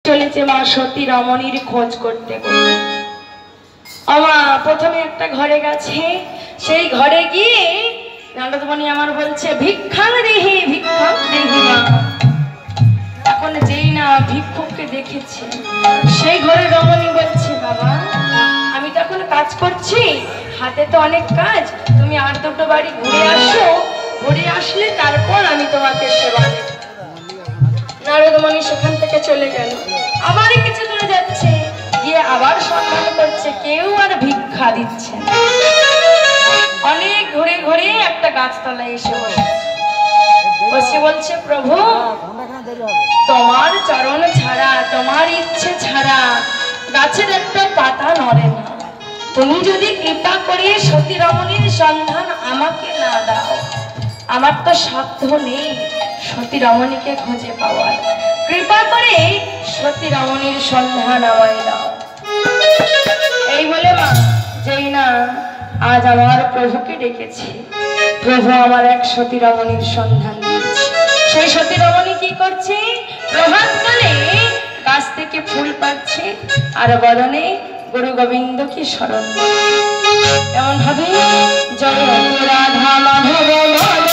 চলেছে মা সতী রমণীর খোঁজ করতে করতে। আমা প্রথমে একটা ঘরে গেছে, সেই ঘরে গিয়ে নারদমণি আমার বলছে ভিক্ষাং দেহি মা। এখন যেই না ভিক্ষুককে দেখেছে, সেই ঘরে রমণী বলছে বাবা আমি তো এখন কাজ করছি, হাতে তো অনেক কাজ, তুমি আর দুটো বাড়ি ঘুরে আসো, ঘুরে আসলে তারপর আমি তোমাকে সেবা দেব। নারদমণি সেখান থেকে চলে গেল, আবার কিছু দূরে যাচ্ছে, গিয়ে আবার সন্ধান করছে, কেউ আর ভিক্ষা দিচ্ছে না। অনেক ঘুরে ঘুরে একটা গাছতলায় এসে বসে বলছে প্রভু তোমার চরণ ছাড়া, তোমার ইচ্ছে ছাড়া গাছের একটা পাতা নড়ে না, তুমি যদি কৃপা করে সতী রমণীর সন্ধান আমাকে না দাও, আমার তো সাধ্য নেই সতী রমণীকে খুঁজে পাওয়ার, কৃপা করে সতী রমণীর সন্ধান আমায় দাও। এই বলে মা যেই না আজ আমার প্রভুকে ডেকেছি, প্রভু আমার এক সতী রমণীর সন্ধান দিয়েছে। সেই সতী রমণী কি করছে, প্রভাতকালে গাছ থেকে ফুল পাচ্ছে আর বদনে গুরু গোবিন্দ কি স্মরণ, এমন হবে জয় রাধা মাধব।